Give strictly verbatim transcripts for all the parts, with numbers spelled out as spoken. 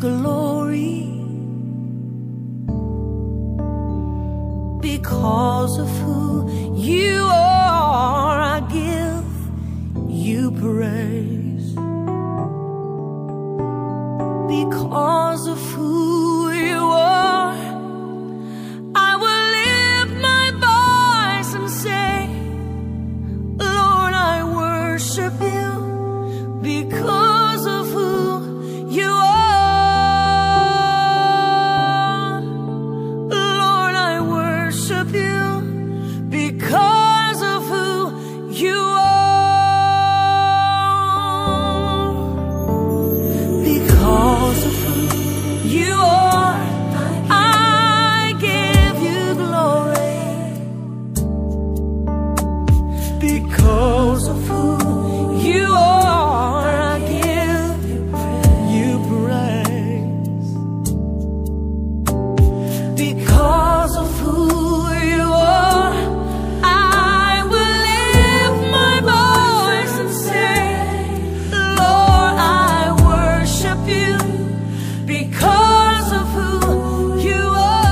glory. Because of who you are, I give you praise. Because of who you are, I will lift my voice and say, Lord, I worship you. Because of who you are, Lord, I worship you. Because of who you are, because of who you are, I give you glory. Because of who you are, I give you praise. Because of who you are, I will lift my voice and say, Lord, I worship you. Because of who you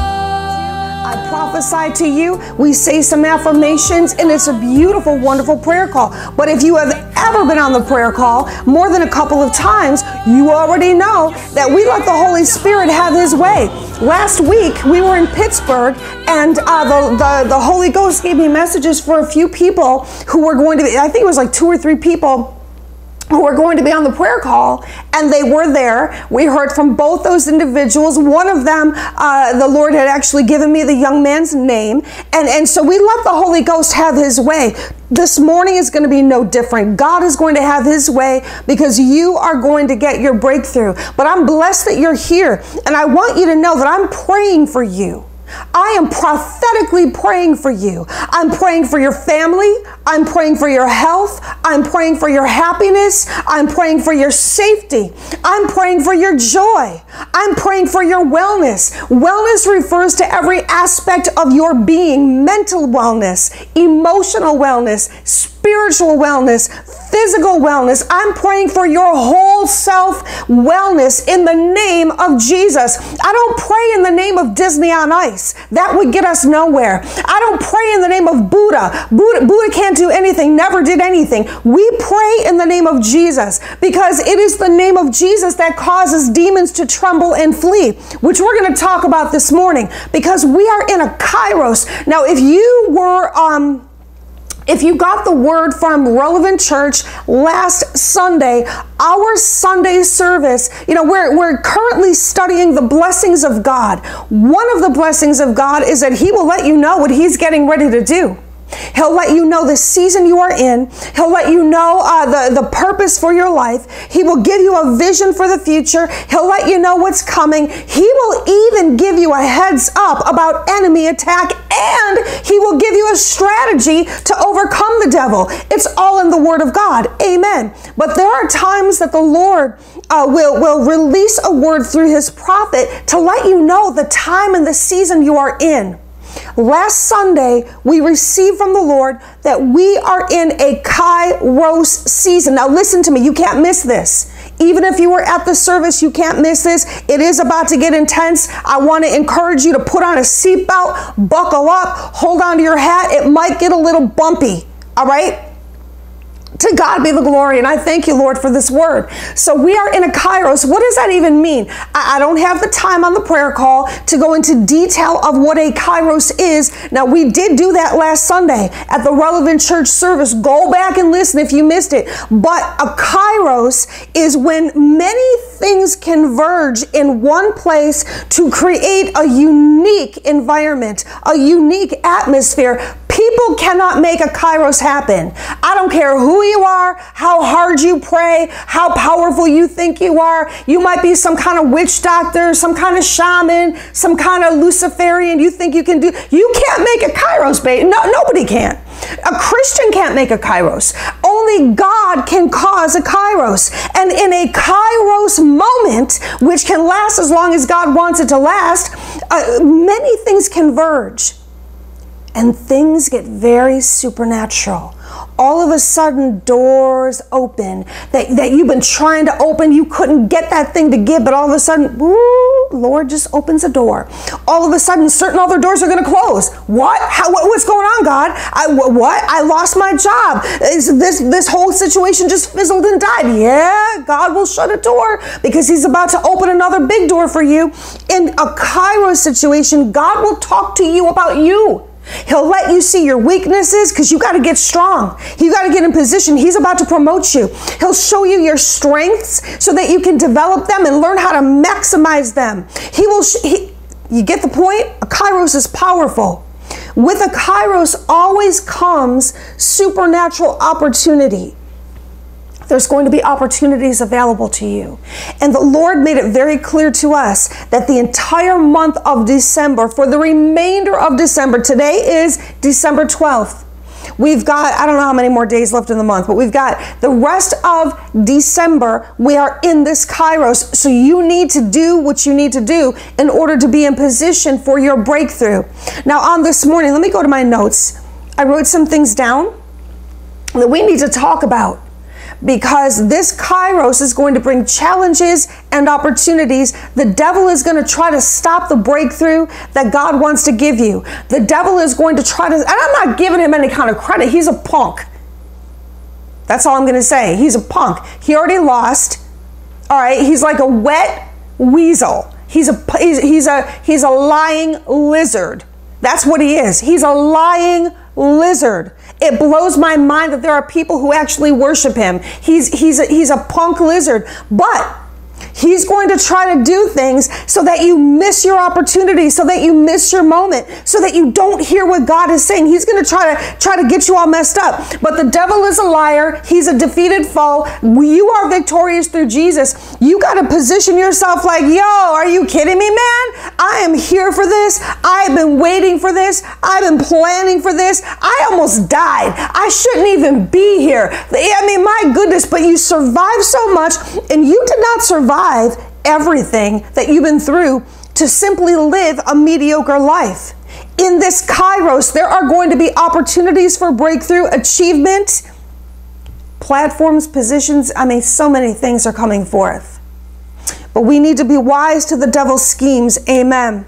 are. I prophesy to you, we say some affirmations, and it's a beautiful, wonderful prayer call. But if you have ever been on the prayer call more than a couple of times, you already know that we let the Holy Spirit have his way. Last week, we were in Pittsburgh, and uh, the, the, the Holy Ghost gave me messages for a few people who were going to be, I think it was like two or three people who were going to be on the prayer call, and they were there. We heard from both those individuals. One of them, uh, the Lord had actually given me the young man's name, and, and so we let the Holy Ghost have his way. This morning is going to be no different. God is going to have his way because you are going to get your breakthrough. But I'm blessed that you're here, and I want you to know that I'm praying for you. I am prophetically praying for you. I'm praying for your family. I'm praying for your health. I'm praying for your happiness. I'm praying for your safety. I'm praying for your joy. I'm praying for your wellness. Wellness refers to every aspect of your being: mental wellness, emotional wellness, spiritual wellness, physical wellness. I'm praying for your whole self wellness in the name of Jesus. I don't pray in the name of Disney on Ice. That would get us nowhere. I don't pray in the name of Buddha. Buddha, Buddha can't do anything, never did anything. We pray in the name of Jesus because it is the name of Jesus that causes demons to tremble and flee, which we're going to talk about this morning because we are in a kairos. Now, if you were... um. If you got the word from Relevant Church last Sunday, our Sunday service, you know, we're, we're currently studying the blessings of God. One of the blessings of God is that he will let you know what he's getting ready to do. He'll let you know the season you are in. He'll let you know uh, the, the purpose for your life. He will give you a vision for the future. He'll let you know what's coming. He will even give you a heads up about enemy attack, and he will give you a strategy to overcome the devil. It's all in the Word of God. Amen. But there are times that the Lord uh, will, will release a word through his prophet to let you know the time and the season you are in. Last Sunday, we received from the Lord that we are in a Kairos season. Now listen to me, you can't miss this. Even if you were at the service, you can't miss this. It is about to get intense. I want to encourage you to put on a seatbelt, buckle up, hold on to your hat. It might get a little bumpy, all right? To God be the glory, and I thank you, Lord, for this word. So we are in a kairos. What does that even mean? I, I don't have the time on the prayer call to go into detail of what a kairos is. Now, we did do that last Sunday at the Relevant Church service. Go back and listen if you missed it. But a kairos is when many things converge in one place to create a unique environment, a unique atmosphere. People cannot make a kairos happen. I don't care who you are, how hard you pray, how powerful you think you are. You might be some kind of witch doctor, some kind of shaman, some kind of Luciferian. You think you can do, you can't make a kairos, babe. No, nobody can. A Christian can't make a kairos. Only God can cause a kairos. And in a kairos moment, which can last as long as God wants it to last, uh, many things converge. and things get very supernatural. All of a sudden, doors open that, that you've been trying to open. You couldn't get that thing to give, but all of a sudden, woo, Lord just opens a door. All of a sudden, certain other doors are going to close. What? How? What, what's going on, God? I, what? I lost my job. Is this, this whole situation just fizzled and died. Yeah, God will shut a door because he's about to open another big door for you. In a Kairos situation, God will talk to you about you. He'll let you see your weaknesses because you got to get strong. You got to get in position. He's about to promote you. He'll show you your strengths so that you can develop them and learn how to maximize them. He will, sh he, you get the point? A Kairos is powerful. With a Kairos always comes supernatural opportunity. There's going to be opportunities available to you. And the Lord made it very clear to us that the entire month of December, for the remainder of December, today is December twelfth. We've got, I don't know how many more days left in the month, but we've got the rest of December. We are in this Kairos. So you need to do what you need to do in order to be in position for your breakthrough. Now on this morning, let me go to my notes. I wrote some things down that we need to talk about, because this Kairos is going to bring challenges and opportunities. The devil is going to try to stop the breakthrough that God wants to give you. The devil is going to try to, and I'm not giving him any kind of credit. He's a punk. That's all I'm going to say. He's a punk. He already lost. All right. He's like a wet weasel. He's a, he's, he's a, he's a lying lizard. That's what he is. He's a lying lizard. It blows my mind that there are people who actually worship him. He's, he's, a, he's a punk lizard, but he's going to try to do things so that you miss your opportunity, so that you miss your moment, so that you don't hear what God is saying. He's going to try to try to get you all messed up. But the devil is a liar. He's a defeated foe. You are victorious through Jesus. You got to position yourself like, yo, are you kidding me, man? I am here for this. I've been waiting for this. I've been planning for this. I almost died. I shouldn't even be here. I mean, my goodness, but you survived so much, and you did not survive everything that you've been through to simply live a mediocre life. In this Kairos, there are going to be opportunities for breakthrough, achievement, platforms, positions. I mean, so many things are coming forth. But we need to be wise to the devil's schemes. Amen.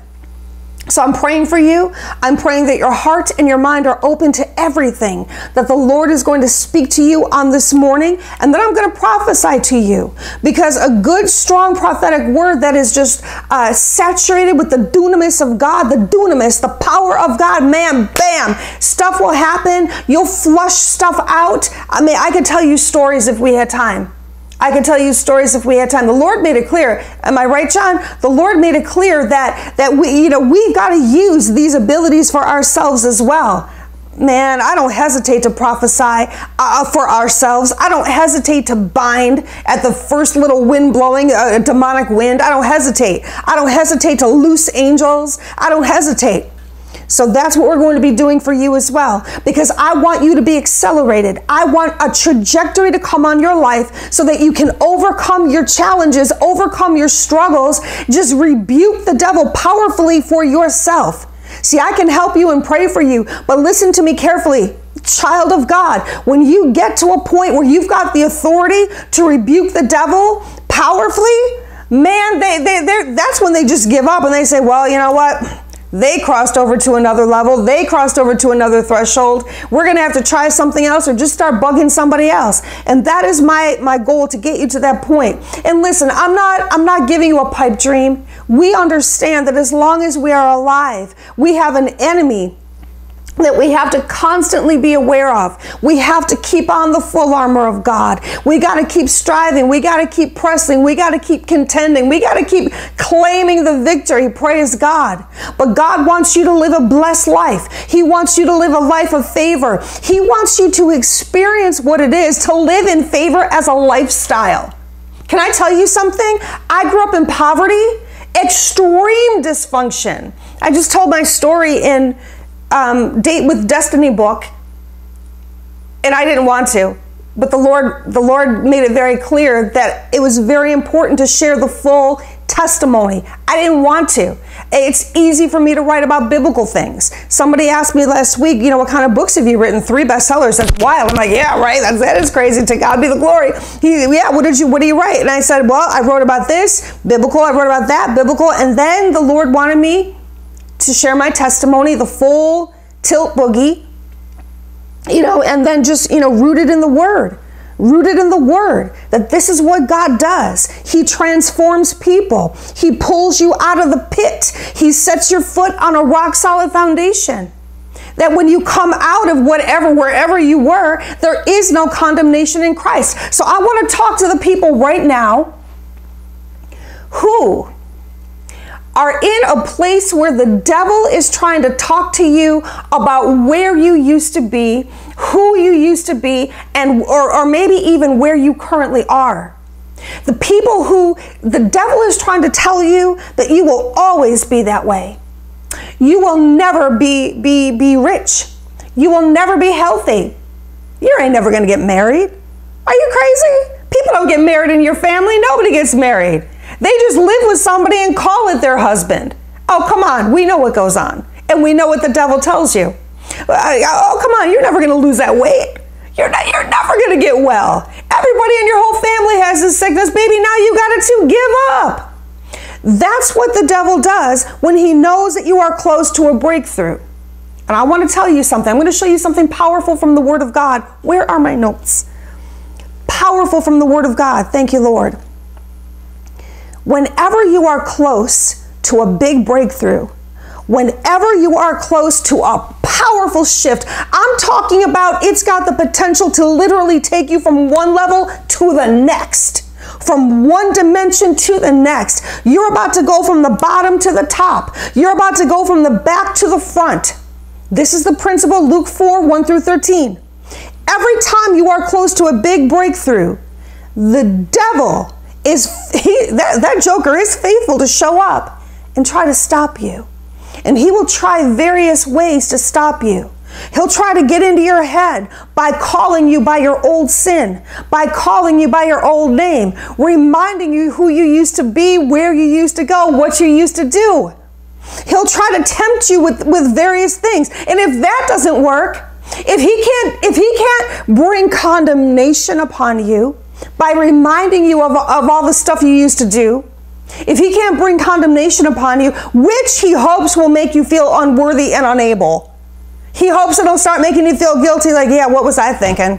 So I'm praying for you. I'm praying that your heart and your mind are open to everything that the Lord is going to speak to you on this morning, and that I'm going to prophesy to you, because a good, strong prophetic word that is just uh, saturated with the dunamis of God, the dunamis, the power of God, man, bam, stuff will happen. You'll flush stuff out. I mean, I could tell you stories if we had time. I could tell you stories if we had time. The Lord made it clear. Am I right, John? The Lord made it clear that, that we, you know, we've got to use these abilities for ourselves as well. Man, I don't hesitate to prophesy uh, for ourselves. I don't hesitate to bind at the first little wind blowing, a demonic wind. I don't hesitate. I don't hesitate to loose angels. I don't hesitate. So that's what we're going to be doing for you as well, because I want you to be accelerated. I want a trajectory to come on your life so that you can overcome your challenges, overcome your struggles, just rebuke the devil powerfully for yourself. See, I can help you and pray for you, but listen to me carefully. Child of God, when you get to a point where you've got the authority to rebuke the devil powerfully, man, they, they, they're, that's when they just give up and they say, well, you know what? They crossed over to another level. They crossed over to another threshold. We're going to have to try something else or just start bugging somebody else. And that is my, my goal, to get you to that point. And listen, I'm not, I'm not giving you a pipe dream. We understand that as long as we are alive, we have an enemy that we have to constantly be aware of. We have to keep on the full armor of God. We got to keep striving. We got to keep pressing. We got to keep contending. We got to keep claiming the victory. Praise God. But God wants you to live a blessed life. He wants you to live a life of favor. He wants you to experience what it is to live in favor as a lifestyle. Can I tell you something? I grew up in poverty, extreme dysfunction. I just told my story in Um, Date with Destiny book, and I didn't want to, but the Lord, the Lord made it very clear that it was very important to share the full testimony. I didn't want to. It's easy for me to write about biblical things. Somebody asked me last week, you know, what kind of books have you written? Three bestsellers. That's wild. I'm like, yeah, right. That's, that is crazy. To God be the glory. He, yeah, what did you, what do you write? And I said, well, I wrote about this, biblical. I wrote about that, biblical. And then the Lord wanted me to share my testimony, the full tilt boogie, you know, and then just, you know, rooted in the word. Rooted in the word, that this is what God does. He transforms people. He pulls you out of the pit. He sets your foot on a rock solid foundation. That when you come out of whatever, wherever you were, there is no condemnation in Christ. So I want to talk to the people right now who are in a place where the devil is trying to talk to you about where you used to be, who you used to be, and or, or maybe even where you currently are. The people who the devil is trying to tell you that you will always be that way. You will never be, be, be rich. You will never be healthy. You ain't never going to get married. Are you crazy? People don't get married in your family. Nobody gets married. They just live with somebody and call it their husband. Oh, come on. We know what goes on. And we know what the devil tells you. Oh, come on. You're never going to lose that weight. You're not, you're never going to get well. Everybody in your whole family has this sickness. Baby, now you got it too. Give up. That's what the devil does when he knows that you are close to a breakthrough. And I want to tell you something. I'm going to show you something powerful from the Word of God. Where are my notes? Powerful from the Word of God. Thank you, Lord. Whenever you are close to a big breakthrough, whenever you are close to a powerful shift, I'm talking about it's got the potential to literally take you from one level to the next, from one dimension to the next. You're about to go from the bottom to the top. You're about to go from the back to the front. This is the principle, Luke four, one through thirteen. Every time you are close to a big breakthrough, the devil is, he, that, that joker is faithful to show up and try to stop you. And he will try various ways to stop you. He'll try to get into your head by calling you by your old sin, by calling you by your old name, reminding you who you used to be, where you used to go, what you used to do. He'll try to tempt you with, with various things. And if that doesn't work, if he can't, if he can't bring condemnation upon you by reminding you of, of all the stuff you used to do, if he can't bring condemnation upon you, which he hopes will make you feel unworthy and unable, he hopes it'll start making you feel guilty, like, yeah, what was I thinking?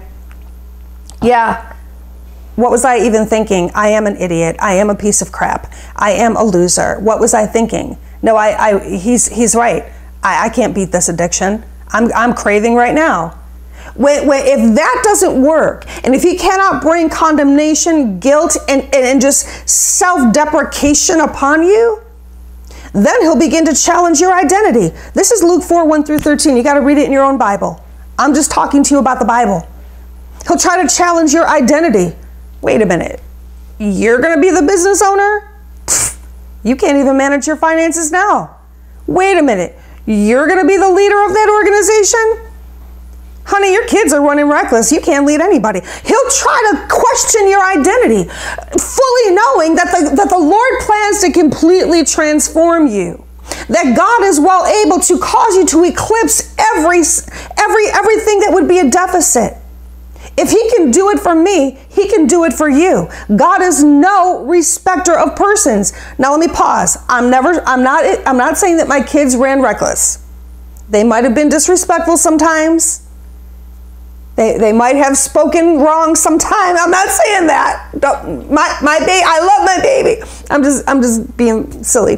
Yeah, what was I even thinking? I am an idiot. I am a piece of crap. I am a loser. What was I thinking? No, I, I he's he's right. I, I can't beat this addiction. I'm I'm craving right now. When, when, if that doesn't work, and if he cannot bring condemnation, guilt, and, and, and just self-deprecation upon you, then he'll begin to challenge your identity. This is Luke four, one through thirteen. You got to read it in your own Bible. I'm just talking to you about the Bible. He'll try to challenge your identity. Wait a minute. You're going to be the business owner? Pfft, you can't even manage your finances now. Wait a minute. You're going to be the leader of that organization? Honey, your kids are running reckless. You can't lead anybody. He'll try to question your identity, fully knowing that the, that the Lord plans to completely transform you. That God is well able to cause you to eclipse every, every, everything that would be a deficit. If he can do it for me, he can do it for you. God is no respecter of persons. Now let me pause. I'm never, I'm not, I'm not saying that my kids ran reckless. They might have been disrespectful sometimes. They, they might have spoken wrong sometime. I'm not saying that. Don't, my my baby, I love my baby. I'm just I'm just being silly.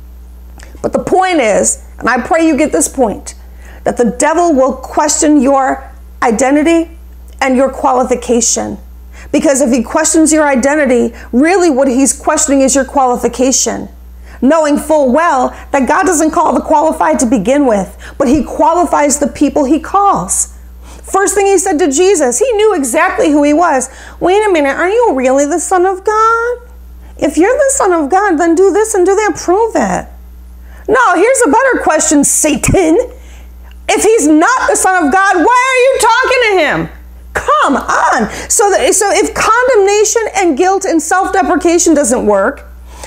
But the point is, and I pray you get this point, that the devil will question your identity and your qualification. Because if he questions your identity, really what he's questioning is your qualification. Knowing full well that God doesn't call the qualified to begin with, but he qualifies the people he calls. First thing he said to Jesus, he knew exactly who he was. Wait a minute, are you really the Son of God? If you're the Son of God, then do this and do that, prove it. No, here's a better question, Satan. If he's not the Son of God, why are you talking to him? Come on. So, that, so if condemnation and guilt and self-deprecation doesn't work,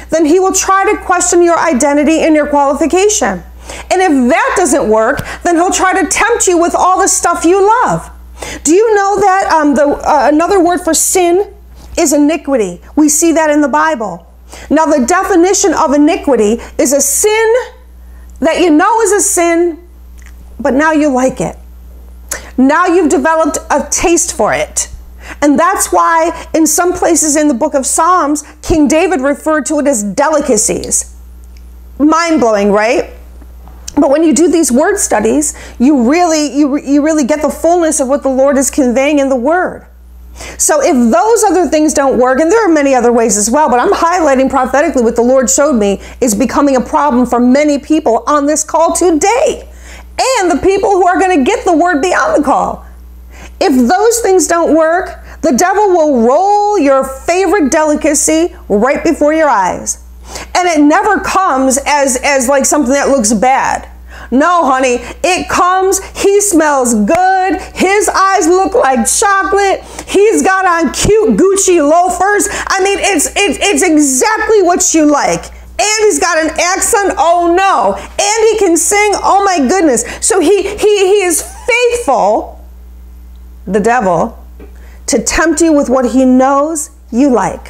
then he will try to question your identity and your qualification. And if that doesn't work, then he'll try to tempt you with all the stuff you love. Do you know that um, the, uh, another word for sin is iniquity? We see that in the Bible. Now, the definition of iniquity is a sin that you know is a sin, but now you like it. Now you've developed a taste for it. And that's why in some places in the book of Psalms, King David referred to it as delicacies. Mind-blowing, right? But when you do these word studies, you really, you, you really get the fullness of what the Lord is conveying in the word. So if those other things don't work, and there are many other ways as well, but I'm highlighting prophetically what the Lord showed me is becoming a problem for many people on this call today. And the people who are going to get the word beyond the call. If those things don't work, the devil will roll your favorite delicacy right before your eyes. And it never comes as, as like something that looks bad. No, honey, it comes, he smells good, his eyes look like chocolate, he's got on cute Gucci loafers. I mean, it's, it's, it's exactly what you like. And he's got an accent, oh no. And he can sing, oh my goodness. So he, he, he is faithful, the devil, to tempt you with what he knows you like.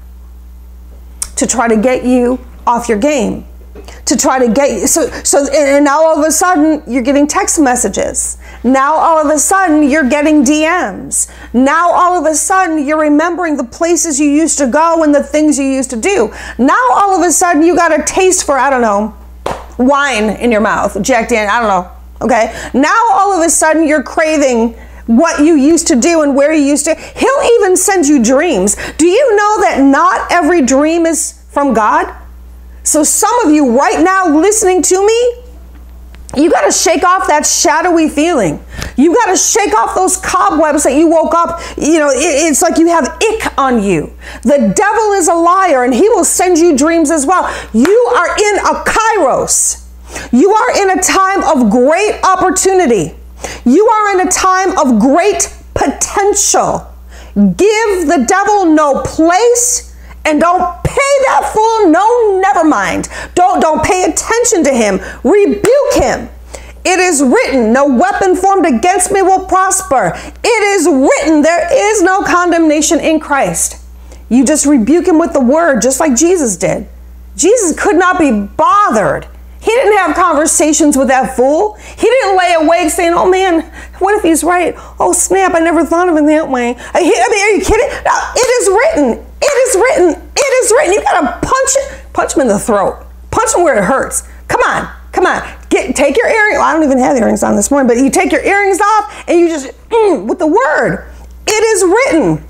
To try to get you off your game. To try to get you, so, so, and now all of a sudden you're getting text messages. Now all of a sudden you're getting D Ms. Now all of a sudden you're remembering the places you used to go and the things you used to do. Now all of a sudden you got a taste for, I don't know, wine in your mouth, Jack Daniels, I don't know, okay? Now all of a sudden you're craving what you used to do and where you used to. He'll even send you dreams. Do you know that not every dream is from God? So some of you right now listening to me, you got to shake off that shadowy feeling. You got to shake off those cobwebs that you woke up, you know, it, it's like you have ick on you. The devil is a liar and he will send you dreams as well. You are in a kairos. You are in a time of great opportunity. You are in a time of great potential. Give the devil no place. And don't pay that fool no never mind. Don't, don't pay attention to him. Rebuke him. It is written, no weapon formed against me will prosper. It is written, there is no condemnation in Christ. You just rebuke him with the word, just like Jesus did. Jesus could not be bothered. He didn't have conversations with that fool. He didn't lay awake saying, oh man, what if he's right? Oh snap, I never thought of it that way. I mean, are you kidding? No, it is written. It is written. It is written. You gotta punch it. Punch him in the throat. Punch him where it hurts. Come on. Come on. Get, take your earrings. Well, I don't even have earrings on this morning, but you take your earrings off and you just, mm, with the word. It is written.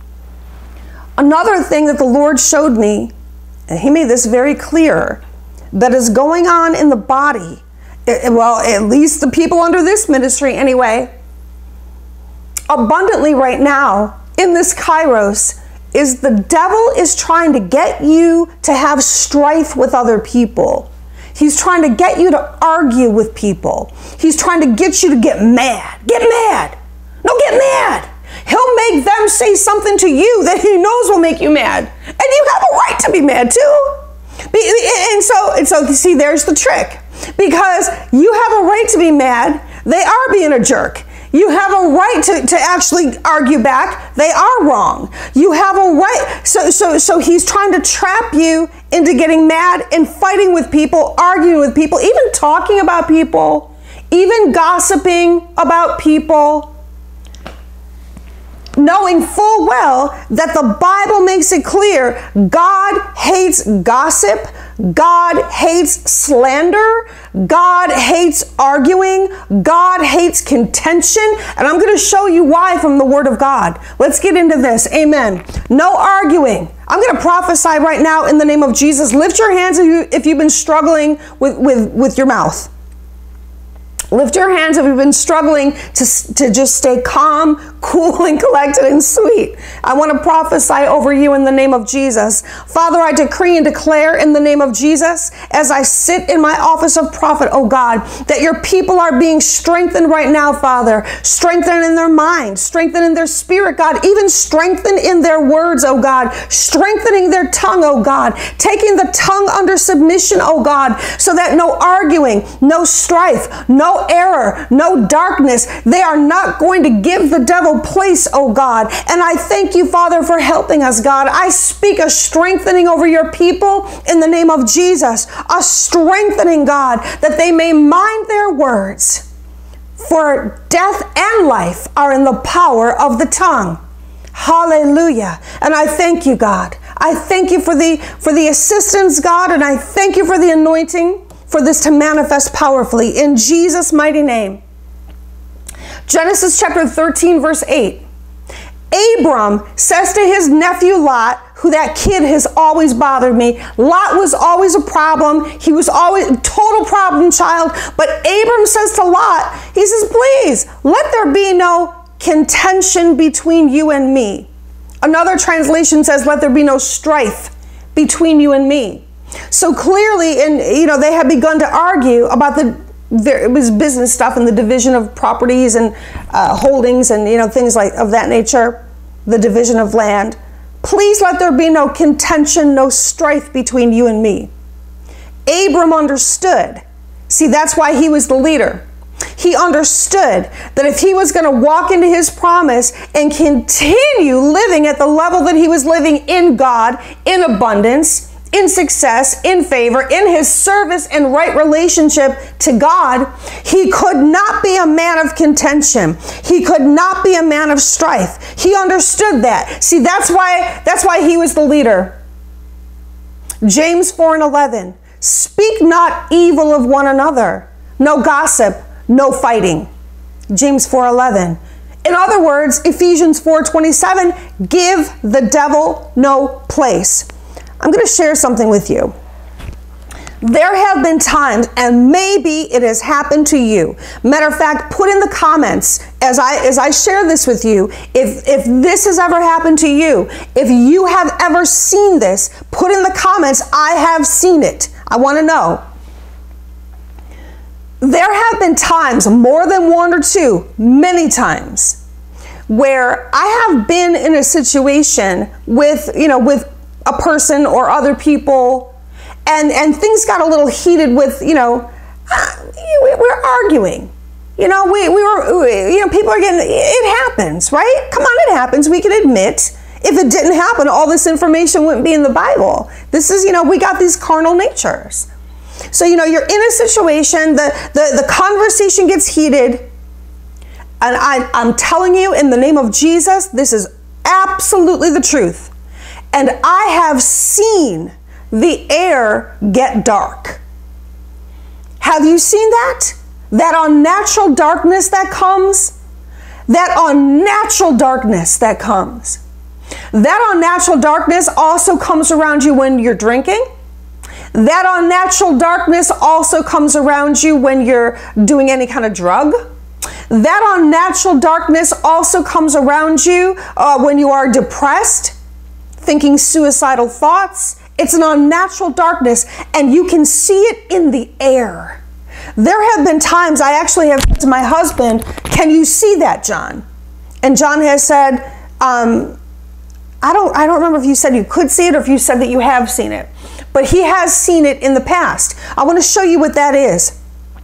Another thing that the Lord showed me, and he made this very clear, that is going on in the body, it, well, at least the people under this ministry anyway, abundantly right now in this kairos, is the devil is trying to get you to have strife with other people. He's trying to get you to argue with people. He's trying to get you to get mad. Get mad. No, get mad. He'll make them say something to you that he knows will make you mad. And you have a right to be mad too. And so, and so see, there's the trick. Because you have a right to be mad. They are being a jerk. You have a right to, to actually argue back. They are wrong. You have a right. So, so, so he's trying to trap you into getting mad and fighting with people, arguing with people, even talking about people, even gossiping about people, knowing full well that the Bible makes it clear God hates gossip, God hates slander, God hates arguing, God hates contention, and I'm going to show you why from the Word of God. Let's get into this. Amen. No arguing. I'm going to prophesy right now in the name of Jesus. Lift your hands if, you, if you've been struggling with, with, with your mouth. Lift your hands if you've been struggling to, to just stay calm, cool, and collected and sweet. I want to prophesy over you in the name of Jesus. Father, I decree and declare in the name of Jesus, as I sit in my office of prophet, oh God, that your people are being strengthened right now, Father. Strengthened in their mind, strengthened in their spirit, God, even strengthened in their words, oh God, strengthening their tongue, oh God, taking the tongue under submission, oh God, so that no arguing, no strife, no error, no darkness. They are not going to give the devil place, oh God. And I thank you, Father, for helping us, God. I speak a strengthening over your people in the name of Jesus, a strengthening, God, that they may mind their words. For death and life are in the power of the tongue. Hallelujah. And I thank you, God. I thank you for the, for the assistance, God, and I thank you for the anointing for this to manifest powerfully in Jesus' mighty name. Genesis chapter thirteen, verse eight. Abram says to his nephew Lot, who that kid has always bothered me. Lot was always a problem. He was always a total problem child. But Abram says to Lot, he says, please, let there be no contention between you and me. Another translation says, let there be no strife between you and me. So clearly, and you know, they had begun to argue about the, it was business stuff and the division of properties and uh, holdings and you know things like of that nature, the division of land. Please let there be no contention, no strife between you and me. Abram understood. See, that's why he was the leader. He understood that if he was going to walk into his promise and continue living at the level that he was living in God, in abundance, in success, in favor, in his service and right relationship to God, he could not be a man of contention. He could not be a man of strife. He understood that. See, that's why, that's why he was the leader. James four and eleven, speak not evil of one another. No gossip, no fighting. James four eleven. In other words, Ephesians four twenty-seven, give the devil no place. I'm going to share something with you. There have been times, and maybe it has happened to you. Matter of fact, put in the comments as I as I share this with you, if, if this has ever happened to you, if you have ever seen this, put in the comments, I have seen it. I want to know. There have been times, more than one or two, many times, where I have been in a situation with, you know, with a person or other people, and and things got a little heated with, you know, we we're arguing, you know, we, we were, you know, people are getting, it happens, right? Come on, it happens. We can admit, if it didn't happen, all this information wouldn't be in the Bible. This is, you know, we got these carnal natures. So, you know, you're in a situation, the, the, the conversation gets heated, and I, I'm telling you in the name of Jesus, this is absolutely the truth. And I have seen the air get dark. Have you seen that? That unnatural darkness that comes? That unnatural darkness that comes. That unnatural darkness also comes around you when you're drinking. That unnatural darkness also comes around you when you're doing any kind of drug. That unnatural darkness also comes around you uh, when you are depressed, thinking suicidal thoughts. It's an unnatural darkness, and you can see it in the air. There have been times I actually have said to my husband, can you see that, John? And John has said, um, I don't, I don't remember if you said you could see it or if you said that you have seen it. But he has seen it in the past. I want to show you what that is.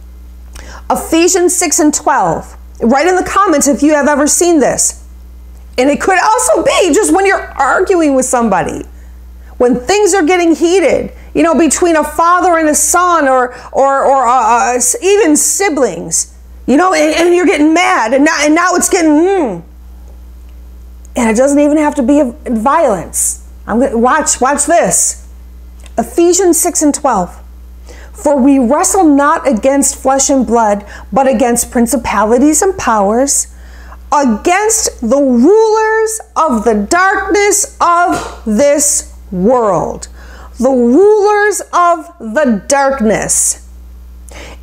Ephesians six and twelve. Write in the comments if you have ever seen this. And it could also be just when you're arguing with somebody, when things are getting heated, you know, between a father and a son, or or or uh, uh, even siblings, you know, and, and you're getting mad, and now and now it's getting, mm. And it doesn't even have to be a, violence. I'm gonna watch watch this. Ephesians six and twelve. For we wrestle not against flesh and blood, but against principalities and powers, against the rulers of the darkness of this world. The rulers of the darkness.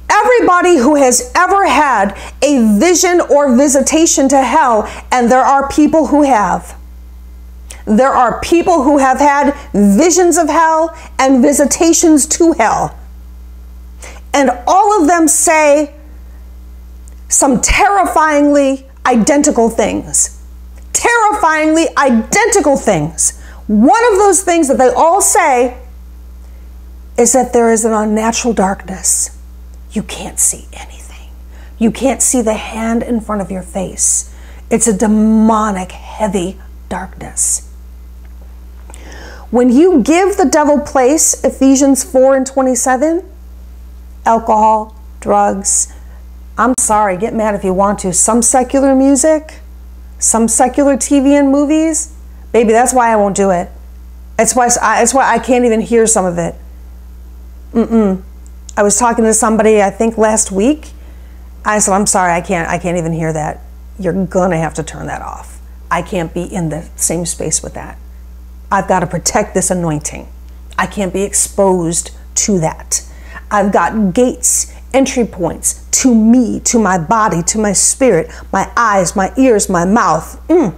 Everybody who has ever had a vision or visitation to hell, and there are people who have. There are people who have had visions of hell and visitations to hell. And all of them say some terrifyingly identical things. Terrifyingly identical things. One of those things that they all say is that there is an unnatural darkness. You can't see anything. You can't see the hand in front of your face. It's a demonic, heavy darkness. When you give the devil place, Ephesians four and twenty-seven, alcohol, drugs, I'm sorry, get mad if you want to, some secular music, some secular T V and movies, baby, that's why I won't do it. That's why I, that's why I can't even hear some of it. Mm-mm. I was talking to somebody, I think last week. I said, I'm sorry, I can't, I can't even hear that. You're gonna have to turn that off. I can't be in the same space with that. I've got to protect this anointing. I can't be exposed to that. I've got gates, entry points to me, to my body, to my spirit, my eyes, my ears, my mouth. Mm.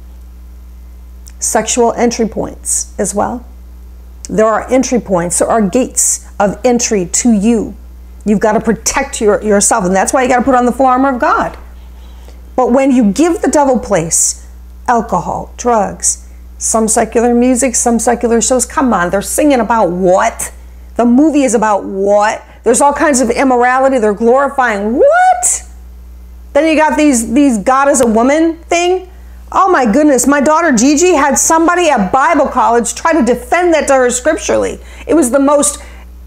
Sexual entry points as well. There are entry points, there are gates of entry to you. You've got to protect your, yourself, and that's why you got to put on the full armor of God. But when you give the devil place, alcohol, drugs, some secular music, some secular shows, come on, they're singing about what? The movie is about what? There's all kinds of immorality, they're glorifying what? Then you got these, these God is a woman thing. Oh my goodness, my daughter Gigi had somebody at Bible college try to defend that to her scripturally. It was the most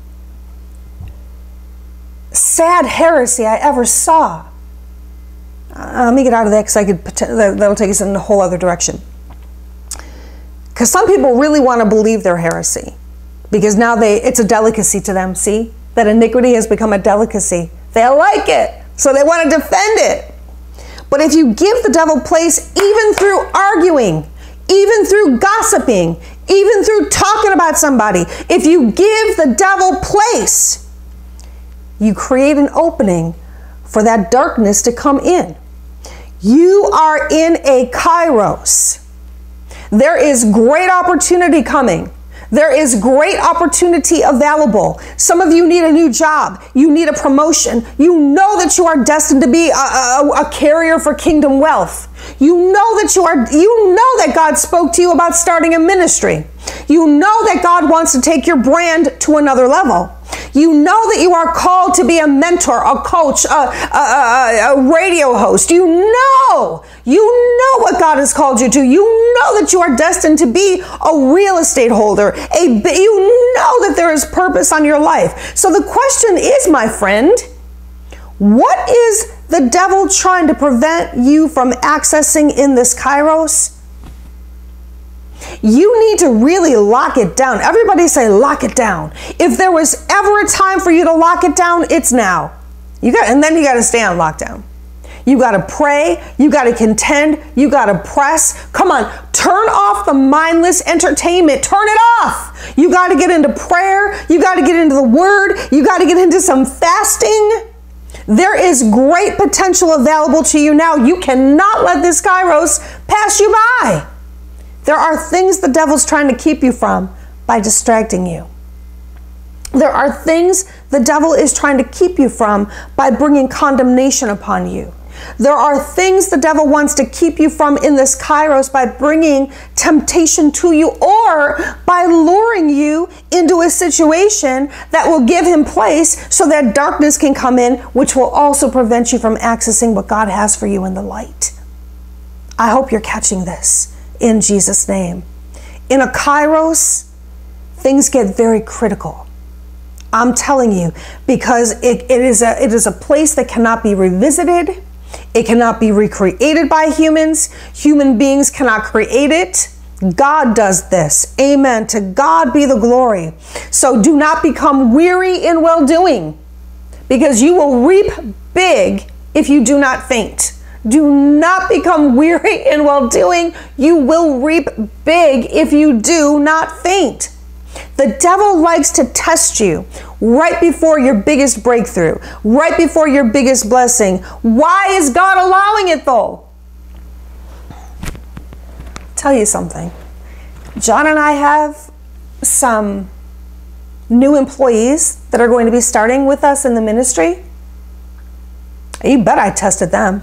sad heresy I ever saw. Uh, let me get out of that because I could that'll take us in a whole other direction. Because some people really want to believe their heresy because now they it's a delicacy to them. See, that iniquity has become a delicacy. They like it, so they want to defend it. But if you give the devil place, even through arguing, even through gossiping, even through talking about somebody, if you give the devil place, you create an opening for that darkness to come in. You are in a kairos. There is great opportunity coming. There is great opportunity available. Some of you need a new job. You need a promotion. You know that you are destined to be a, a, a carrier for kingdom wealth. You know that you are, you know that God spoke to you about starting a ministry. You know that God wants to take your brand to another level. You know that you are called to be a mentor, a coach, a, a, a, a radio host. You know, you know what God has called you to. You know that you are destined to be a real estate holder. A, you know that there is purpose on your life. So the question is, my friend, what is the devil trying to prevent you from accessing in this kairos? You need to really lock it down. Everybody say lock it down. If there was ever a time for you to lock it down, it's now. You got, and then you got to stay on lockdown. You got to pray. You got to contend. You got to press. Come on, turn off the mindless entertainment. Turn it off. You got to get into prayer. You got to get into the word. You got to get into some fasting. There is great potential available to you now. You cannot let this kairos pass you by. There are things the devil's trying to keep you from by distracting you. There are things the devil is trying to keep you from by bringing condemnation upon you. There are things the devil wants to keep you from in this kairos by bringing temptation to you or by luring you into a situation that will give him place so that darkness can come in, which will also prevent you from accessing what God has for you in the light. I hope you're catching this. In Jesus' name. In a kairos, things get very critical. I'm telling you, because it, it, is a, it is a place that cannot be revisited. It cannot be recreated by humans. Human beings cannot create it. God does this. Amen. To God be the glory. So do not become weary in well-doing, because you will reap big if you do not faint. Do not become weary in well-doing. You will reap big if you do not faint. The devil likes to test you right before your biggest breakthrough, right before your biggest blessing. Why is God allowing it though? Tell you something. John and I have some new employees that are going to be starting with us in the ministry. You bet I tested them.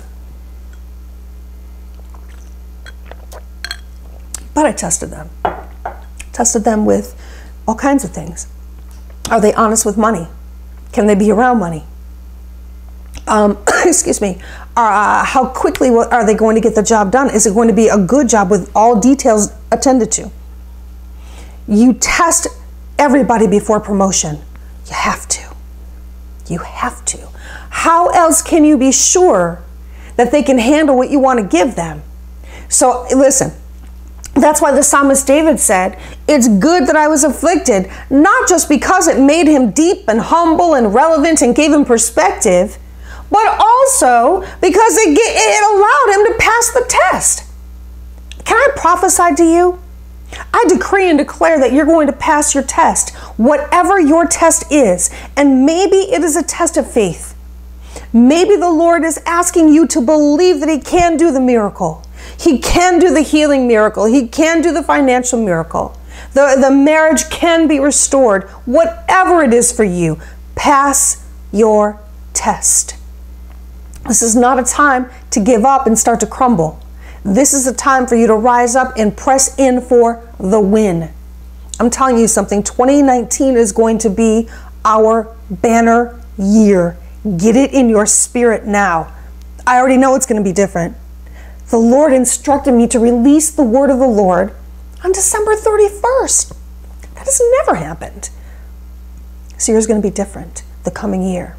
But I tested them. Tested them with all kinds of things. Are they honest with money? Can they be around money? Um, excuse me. Uh, how quickly are they going to get the job done? Is it going to be a good job with all details attended to? You test everybody before promotion. You have to. You have to. How else can you be sure that they can handle what you want to give them? So listen, that's why the psalmist David said, it's good that I was afflicted, not just because it made him deep and humble and relevant and gave him perspective, but also because it, it allowed him to pass the test. Can I prophesy to you? I decree and declare that you're going to pass your test, whatever your test is, and maybe it is a test of faith. Maybe the Lord is asking you to believe that he can do the miracle. He can do the healing miracle. He can do the financial miracle. The, the marriage can be restored. Whatever it is for you, pass your test. This is not a time to give up and start to crumble. This is a time for you to rise up and press in for the win. I'm telling you something, twenty nineteen is going to be our banner year. Get it in your spirit now. I already know it's going to be different. The Lord instructed me to release the word of the Lord on December thirty-first. That has never happened. This year is going to be different, the coming year.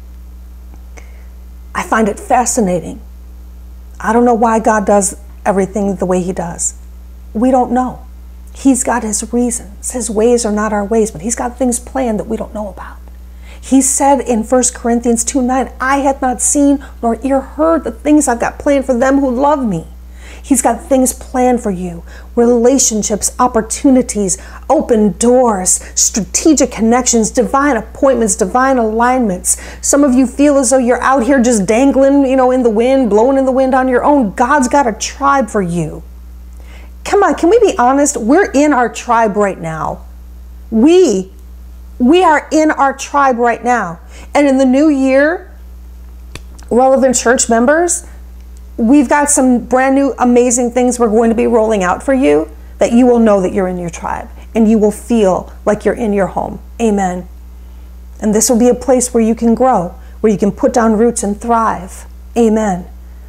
I find it fascinating. I don't know why God does everything the way he does. We don't know. He's got his reasons. His ways are not our ways, but he's got things planned that we don't know about. He said in First Corinthians two nine, I have not seen nor ear heard the things I've got planned for them who love me. He's got things planned for you. Relationships, opportunities, open doors, strategic connections, divine appointments, divine alignments. Some of you feel as though you're out here just dangling, you know, in the wind, blowing in the wind on your own. God's got a tribe for you. Come on, can we be honest? We're in our tribe right now. We, we are in our tribe right now. And in the new year, relevant church members, we've got some brand new amazing things we're going to be rolling out for you that you will know that you're in your tribe and you will feel like you're in your home. Amen. And this will be a place where you can grow, where you can put down roots and thrive. Amen.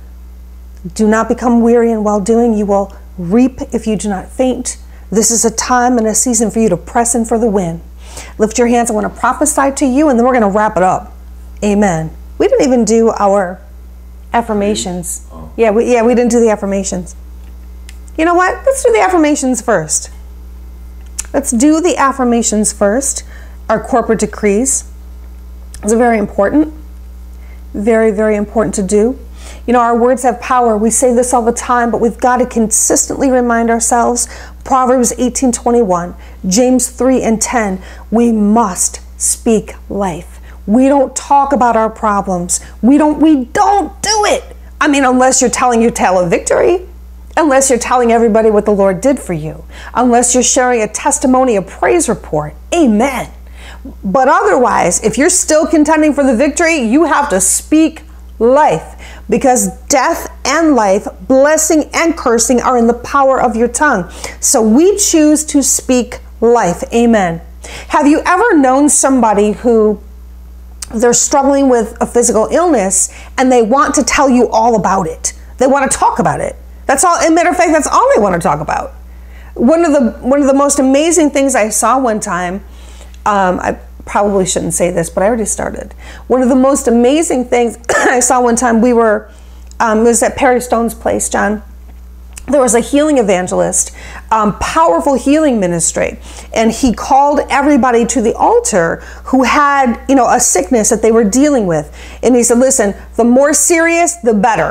Do not become weary in well doing. You will reap if you do not faint. This is a time and a season for you to press in for the win. Lift your hands. I want to prophesy to you and then we're going to wrap it up. Amen. We didn't even do our affirmations. Oh. Yeah, we, yeah, we didn't do the affirmations. You know what? Let's do the affirmations first. Let's do the affirmations first. Our corporate decrees. It's very important. Very, very important to do. You know, our words have power. We say this all the time, but we've got to consistently remind ourselves. Proverbs eighteen twenty-one, James three and ten. We must speak life. We don't talk about our problems. We don't, we don't do it. I mean, unless you're telling your tale of victory, unless you're telling everybody what the Lord did for you, unless you're sharing a testimony, a praise report. Amen. But otherwise, if you're still contending for the victory, you have to speak life, because death and life, blessing and cursing are in the power of your tongue. So we choose to speak life. Amen. Have you ever known somebody who they're struggling with a physical illness and they want to tell you all about it? They want to talk about it. That's all. As a matter of fact, that's all they want to talk about. One of the one of the most amazing things I saw one time, um, I probably shouldn't say this, but I already started. One of the most amazing things I saw one time, we were, um, it was at Perry Stone's place, John. There was a healing evangelist, um, powerful healing ministry, and he called everybody to the altar who had, you know, a sickness that they were dealing with. And he said, listen, the more serious, the better.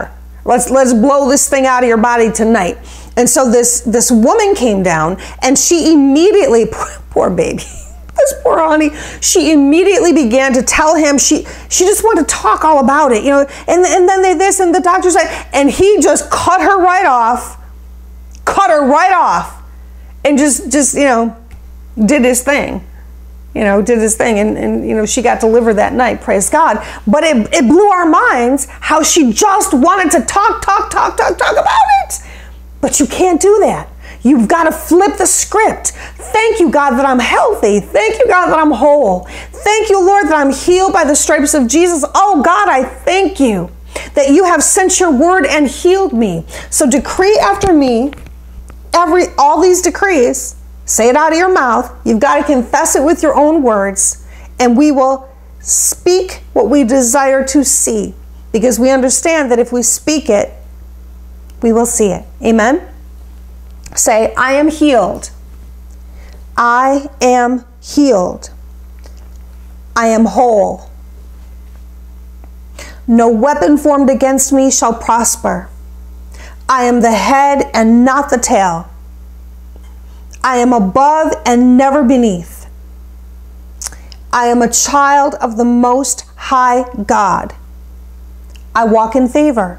Let's, let's blow this thing out of your body tonight. And so this, this woman came down, and she immediately, poor, poor baby, this poor honey, she immediately began to tell him, she, she just wanted to talk all about it, you know, and, and then they this, and the doctor said, and he just cut her right off, cut her right off, and just, just, you know, did his thing. You know, did his thing, and, and you know, she got delivered that night, praise God. But it, it blew our minds how she just wanted to talk, talk, talk, talk, talk about it. But you can't do that. You've got to flip the script. Thank you, God, that I'm healthy. Thank you, God, that I'm whole. Thank you, Lord, that I'm healed by the stripes of Jesus. Oh, God, I thank you that you have sent your word and healed me. So decree after me, every all these decrees. Say it out of your mouth. You've got to confess it with your own words, and we will speak what we desire to see, because we understand that if we speak it, we will see it. Amen? Say, I am healed. I am healed. I am whole. No weapon formed against me shall prosper. I am the head and not the tail. I am above and never beneath. I am a child of the Most High God. I walk in favor.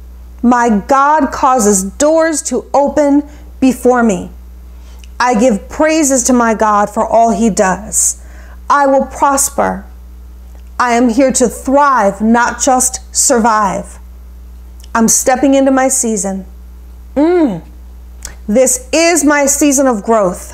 My God causes doors to open before me. I give praises to my God for all he does. I will prosper. I am here to thrive, not just survive. I'm stepping into my season. Mm. This is my season of growth.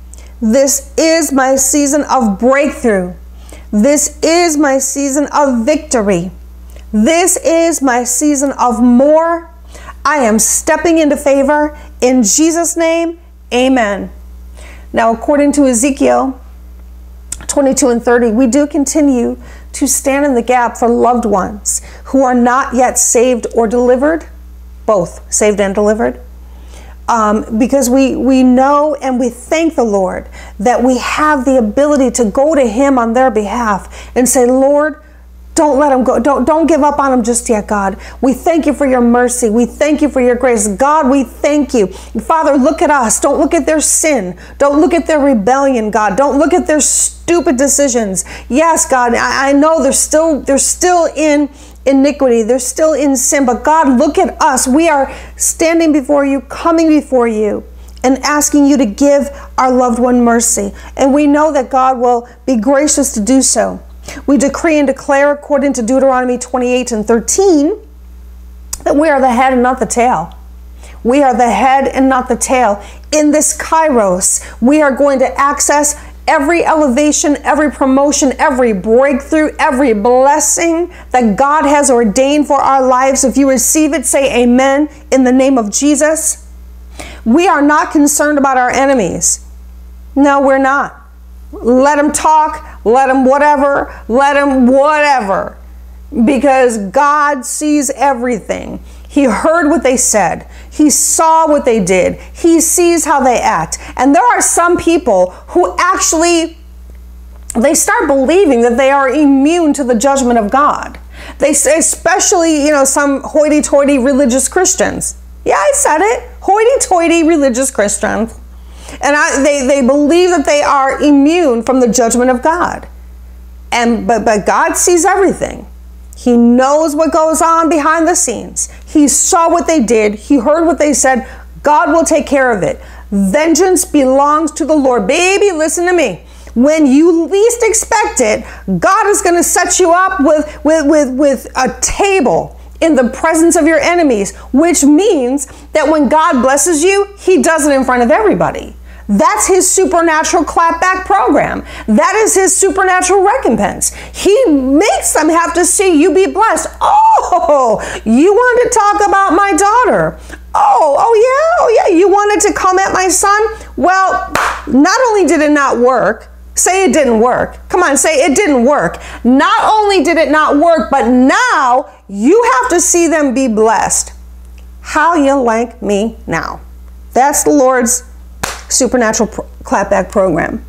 This is my season of breakthrough. This is my season of victory. This is my season of more. I am stepping into favor. In Jesus' name, amen. Now, according to Ezekiel twenty-two and thirty, we do continue to stand in the gap for loved ones who are not yet saved or delivered, both saved and delivered. Um, because we, we know and we thank the Lord that we have the ability to go to him on their behalf and say, Lord, don't let them go. Don't, don't give up on them just yet, God. We thank you for your mercy. We thank you for your grace. God, we thank you. Father, look at us. Don't look at their sin. Don't look at their rebellion, God. Don't look at their stupid decisions. Yes, God, I, I know they're still, they're still in iniquity. They're still in sin. But God, look at us. We are standing before you, coming before you, and asking you to give our loved one mercy. And we know that God will be gracious to do so. We decree and declare, according to Deuteronomy twenty-eight and thirteen, that we are the head and not the tail. We are the head and not the tail. In this Kairos, we are going to access every elevation, every promotion, every breakthrough, every blessing that God has ordained for our lives. If you receive it, say amen in the name of Jesus. We are not concerned about our enemies. No, we're not. Let them talk, let them whatever, let them whatever. Because God sees everything. He heard what they said. He saw what they did. He sees how they act. And there are some people who actually, they start believing that they are immune to the judgment of God. They say, especially, you know, some hoity-toity religious Christians. Yeah, I said it. Hoity-toity religious Christians. And I, they, they believe that they are immune from the judgment of God. And but, but God sees everything. He knows what goes on behind the scenes. He saw what they did. He heard what they said. God will take care of it. Vengeance belongs to the Lord. Baby, listen to me. When you least expect it, God is going to set you up with, with, with, with a table in the presence of your enemies, which means that when God blesses you, he does it in front of everybody. That's his supernatural clapback program. That is his supernatural recompense. He makes them have to see you be blessed. Oh, you wanted to talk about my daughter. Oh, oh yeah, oh yeah, you wanted to come at my son? Well, not only did it not work, say it didn't work. Come on, say it didn't work. Not only did it not work, but now you have to see them be blessed. How you like me now? That's the Lord's supernatural pro- clapback program.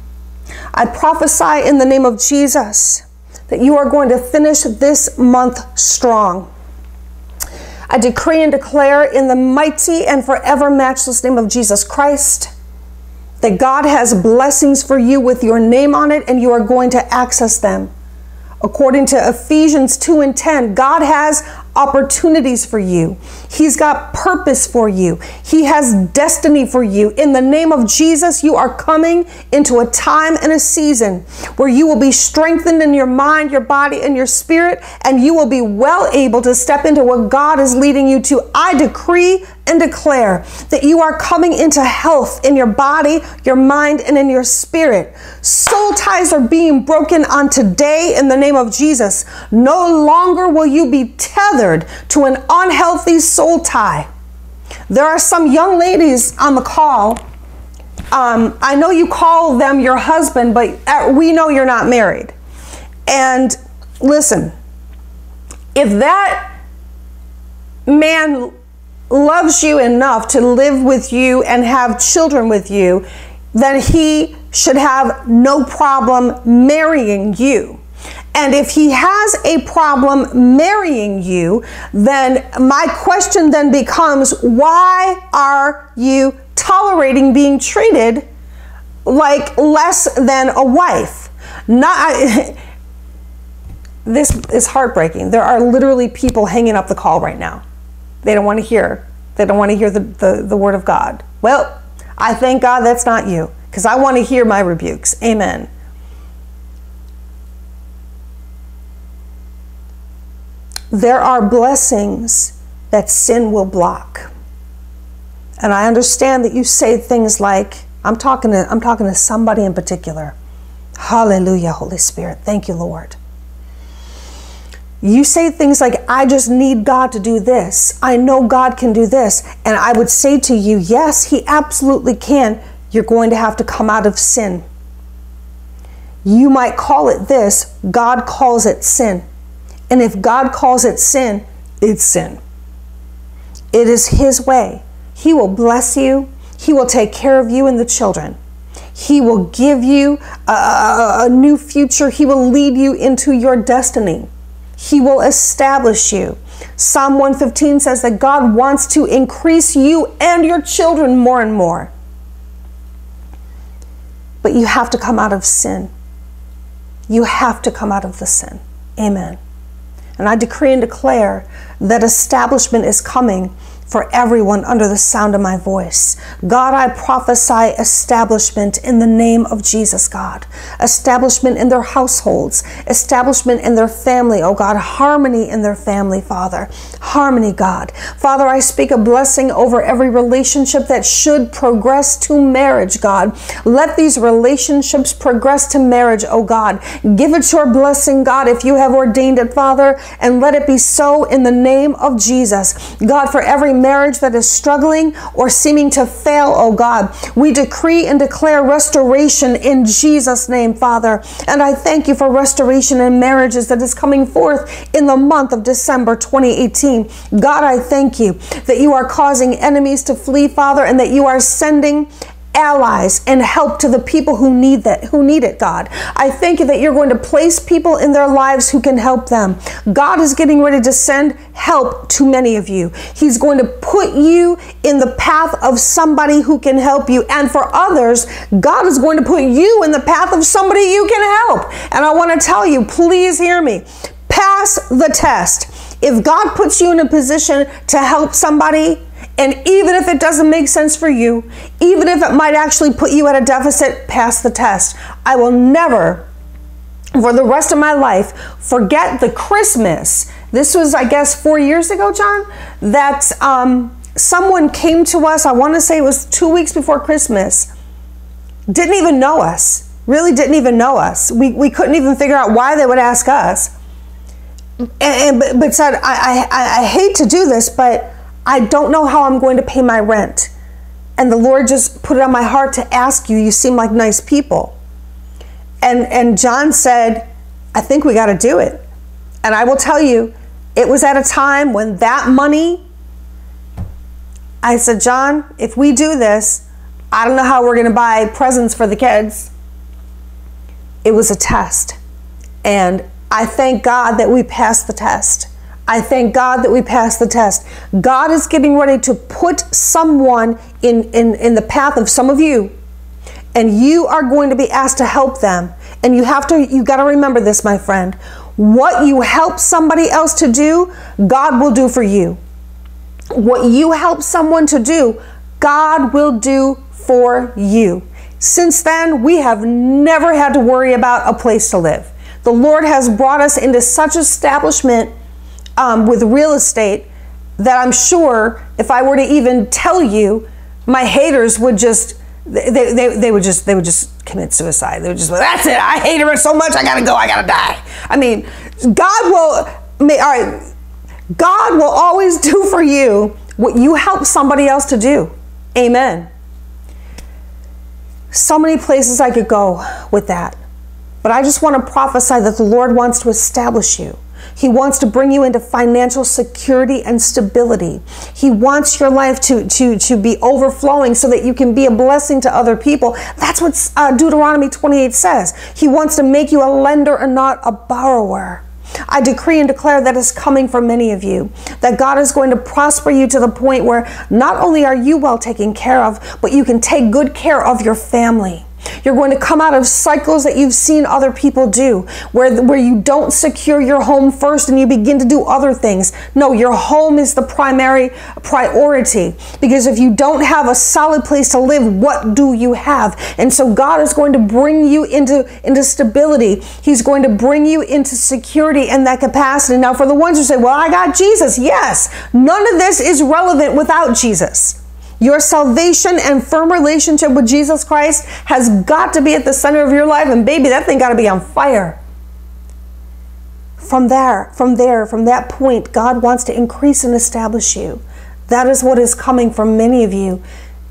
I prophesy in the name of Jesus that you are going to finish this month strong. I decree and declare in the mighty and forever matchless name of Jesus Christ that God has blessings for you with your name on it, and you are going to access them. According to Ephesians two and ten, God has opportunities for you. He's got purpose for you. He has destiny for you. In the name of Jesus, you are coming into a time and a season where you will be strengthened in your mind, your body, and your spirit, and you will be well able to step into what God is leading you to. I decree and declare that you are coming into health in your body, your mind, and in your spirit. Soul ties are being broken on today in the name of Jesus. No longer will you be tethered to an unhealthy soul tie. There are some young ladies on the call. Um, I know you call them your husband, but we know you're not married. And listen, if that man loves you enough to live with you and have children with you, then he should have no problem marrying you. And if he has a problem marrying you, then my question then becomes, why are you tolerating being treated like less than a wife? Not, this is heartbreaking. There are literally people hanging up the call right now. They don't want to hear. They don't want to hear the, the, the word of God. Well, I thank God that's not you, because I want to hear my rebukes. Amen. There are blessings that sin will block. And I understand that you say things like, I'm talking to, I'm talking to somebody in particular. Hallelujah, Holy Spirit. Thank you, Lord. You say things like, I just need God to do this. I know God can do this. And I would say to you, yes, he absolutely can. You're going to have to come out of sin. You might call it this. God calls it sin. And if God calls it sin, it's sin. It is his way. He will bless you. He will take care of you and the children. He will give you a, a, a new future. He will lead you into your destiny. He will establish you. Psalm one fifteen says that God wants to increase you and your children more and more. But you have to come out of sin. You have to come out of the sin. Amen. And I decree and declare that establishment is coming for everyone under the sound of my voice. God, I prophesy establishment in the name of Jesus, God. Establishment in their households, establishment in their family, oh God, harmony in their family, Father. Harmony, God. Father, I speak a blessing over every relationship that should progress to marriage, God. Let these relationships progress to marriage, oh God. Give it your blessing, God, if you have ordained it, Father, and let it be so in the name of Jesus. God, for every marriage that is struggling or seeming to fail, oh God, we decree and declare restoration in Jesus' name, Father. And I thank you for restoration in marriages that is coming forth in the month of December twenty eighteen. God, I thank you that you are causing enemies to flee, Father, and that you are sending allies and help to the people who need that, who need it, God. I thank you that you're going to place people in their lives who can help them. God is getting ready to send help to many of you. He's going to put you in the path of somebody who can help you. And for others, God is going to put you in the path of somebody you can help. And I want to tell you, please hear me. Pass the test. If God puts you in a position to help somebody, and even if it doesn't make sense for you, even if it might actually put you at a deficit, pass the test. I will never, for the rest of my life, forget the Christmas. This was, I guess, four years ago, John, that um, someone came to us, I want to say it was two weeks before Christmas, didn't even know us, really didn't even know us. We, we couldn't even figure out why they would ask us. And, and but, but said, I, I, I hate to do this, but I don't know how I'm going to pay my rent. And the Lord just put it on my heart to ask you. You seem like nice people. And, and John said, I think we got to do it. And I will tell you, it was at a time when that money, I said, John, if we do this, I don't know how we're going to buy presents for the kids. It was a test. And I thank God that we passed the test. I thank God that we passed the test. God is getting ready to put someone in, in, in the path of some of you, and you are going to be asked to help them. And you have to, you got to remember this, my friend. What you help somebody else to do, God will do for you. What you help someone to do, God will do for you. Since then, we have never had to worry about a place to live. The Lord has brought us into such establishment um, with real estate that I'm sure if I were to even tell you, my haters would just, they, they, they would just, they would just commit suicide. They would just, well, that's it. I hate her so much. I gotta go. I gotta die. I mean, God will, may, all right, God will always do for you what you help somebody else to do. Amen. So many places I could go with that. But I just want to prophesy that the Lord wants to establish you. He wants to bring you into financial security and stability. He wants your life to, to, to be overflowing so that you can be a blessing to other people. That's what uh, Deuteronomy twenty-eight says. He wants to make you a lender and not a borrower. I decree and declare that is coming for many of you, that God is going to prosper you to the point where not only are you well taken care of, but you can take good care of your family. You're going to come out of cycles that you've seen other people do, where, where you don't secure your home first and you begin to do other things. No, your home is the primary priority, because if you don't have a solid place to live, what do you have? And so God is going to bring you into, into stability. He's going to bring you into security and that capacity. Now, for the ones who say, well, I got Jesus. Yes, none of this is relevant without Jesus. Your salvation and firm relationship with Jesus Christ has got to be at the center of your life. And baby, that thing got to be on fire. From there, from there, from that point, God wants to increase and establish you. That is what is coming for many of you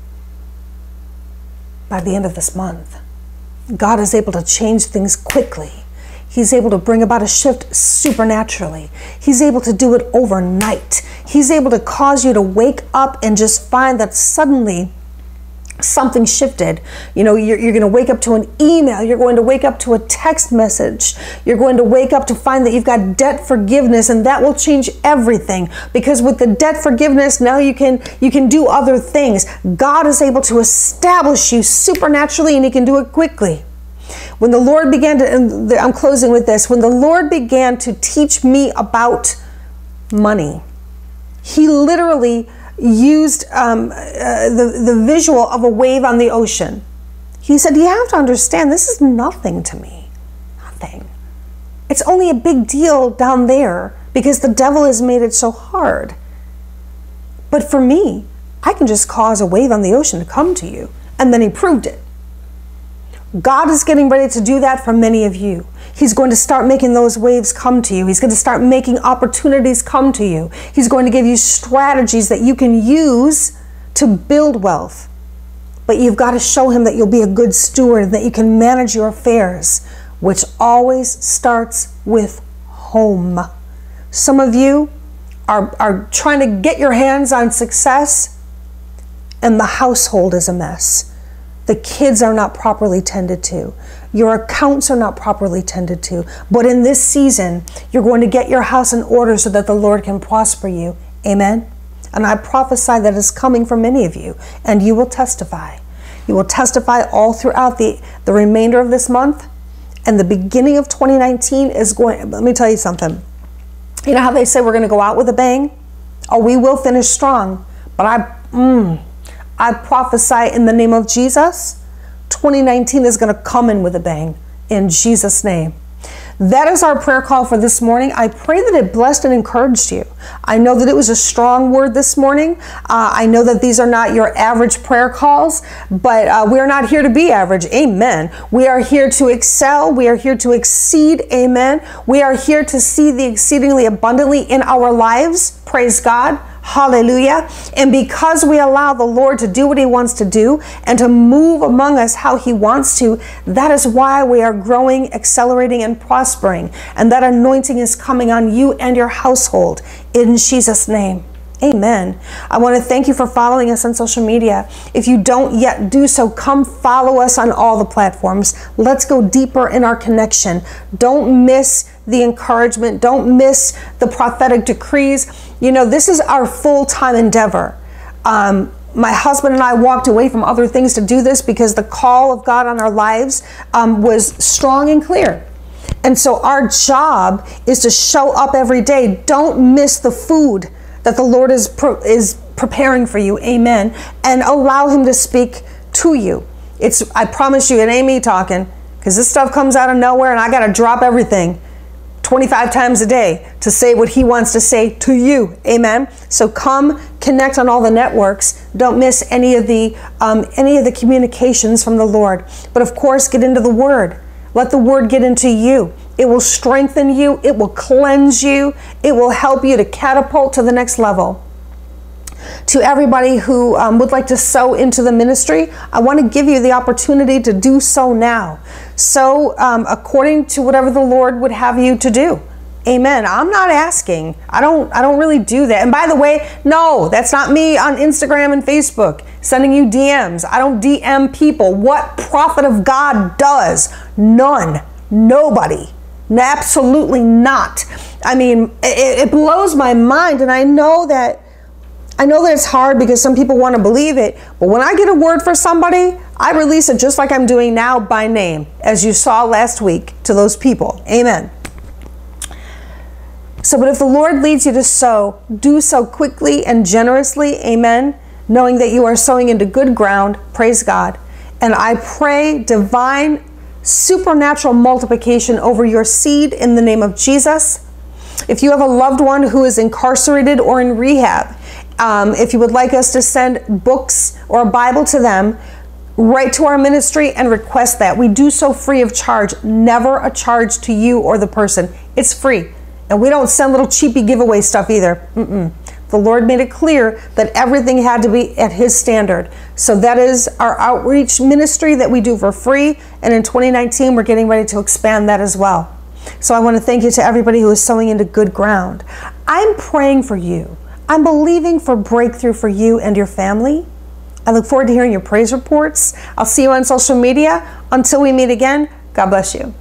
by the end of this month. God is able to change things quickly. He's able to bring about a shift supernaturally. He's able to do it overnight. He's able to cause you to wake up and just find that suddenly something shifted. You know, you're, you're going to wake up to an email. You're going to wake up to a text message. You're going to wake up to find that you've got debt forgiveness, and that will change everything, because with the debt forgiveness, now you can, you can do other things. God is able to establish you supernaturally, and He can do it quickly. When the Lord began to, and I'm closing with this, when the Lord began to teach me about money, He literally used um, uh, the, the visual of a wave on the ocean. He said, you have to understand, this is nothing to me. Nothing. It's only a big deal down there because the devil has made it so hard. But for me, I can just cause a wave on the ocean to come to you. And then He proved it. God is getting ready to do that for many of you. He's going to start making those waves come to you. He's going to start making opportunities come to you. He's going to give you strategies that you can use to build wealth. But you've got to show Him that you'll be a good steward and that you can manage your affairs, which always starts with home. Some of you are, are trying to get your hands on success, and the household is a mess. The kids are not properly tended to. Your accounts are not properly tended to. But in this season, you're going to get your house in order so that the Lord can prosper you. Amen? And I prophesy that is coming for many of you, and you will testify. You will testify all throughout the, the remainder of this month, and the beginning of twenty nineteen is going, let me tell you something. You know how they say we're going to go out with a bang? Oh, we will finish strong, but I... Mm, I prophesy in the name of Jesus, twenty nineteen is going to come in with a bang in Jesus' name. That is our prayer call for this morning. I pray that it blessed and encouraged you. I know that it was a strong word this morning. Uh, I know that these are not your average prayer calls, but uh, we're not here to be average. Amen. We are here to excel. We are here to exceed. Amen. We are here to see the exceedingly abundantly in our lives. Praise God. Hallelujah. And because we allow the Lord to do what He wants to do and to move among us how He wants to, that is why we are growing, accelerating, and prospering. And that anointing is coming on you and your household in Jesus' name. Amen. I want to thank you for following us on social media. If you don't yet do so, come follow us on all the platforms. Let's go deeper in our connection. Don't miss the encouragement. Don't miss the prophetic decrees. You know, this is our full-time endeavor. Um, my husband and I walked away from other things to do this because the call of God on our lives um, was strong and clear. And so our job is to show up every day. Don't miss the food that the Lord is pre is preparing for you, amen, and allow him to speak to you. It's, I promise you, it ain't me talking, because this stuff comes out of nowhere and I got to drop everything twenty-five times a day to say what he wants to say to you, amen. So come connect on all the networks. Don't miss any of the, um, any of the communications from the Lord. But of course, get into the Word. Let the Word get into you. It will strengthen you. It will cleanse you. It will help you to catapult to the next level. To everybody who um, would like to sow into the ministry, I want to give you the opportunity to do so now. So um, according to whatever the Lord would have you to do. Amen. I'm not asking. I don't, I don't really do that. And by the way, no, that's not me on Instagram and Facebook sending you D Ms. I don't D M people. What prophet of God does? None. Nobody. Absolutely not. I mean, it, it blows my mind, and I know that I know that it's hard because some people want to believe it, but when I get a word for somebody, I release it just like I'm doing now by name, as you saw last week to those people. Amen. So, but if the Lord leads you to sow, do so quickly and generously, amen, knowing that you are sowing into good ground, praise God. And I pray divine supernatural multiplication over your seed in the name of Jesus. If you have a loved one who is incarcerated or in rehab, um, if you would like us to send books or a Bible to them, write to our ministry and request that. We do so free of charge, never a charge to you or the person. It's free. And we don't send little cheapy giveaway stuff either. Mm-mm. The Lord made it clear that everything had to be at his standard. So that is our outreach ministry that we do for free. And in twenty nineteen, we're getting ready to expand that as well. So I want to thank you to everybody who is sowing into good ground. I'm praying for you. I'm believing for breakthrough for you and your family. I look forward to hearing your praise reports. I'll see you on social media. Until we meet again, God bless you.